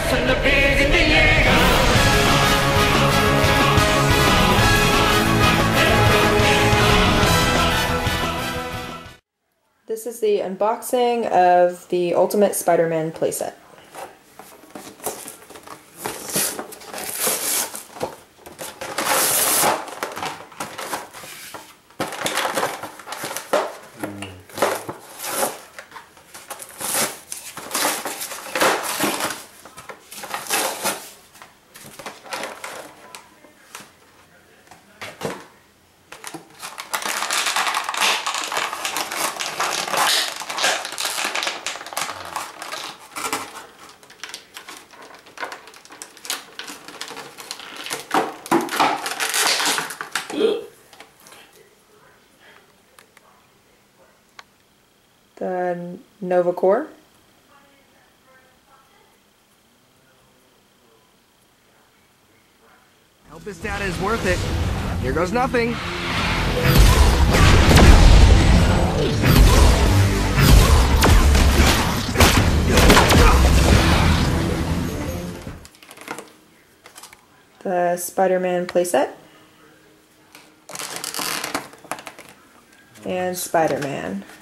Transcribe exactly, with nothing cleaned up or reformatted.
and the bees in the air. This is the unboxing of the Ultimate Spider-Man playset. The Nova Core. Hope this data is worth it. Here goes nothing. The Spider-Man playset. And Spider-Man.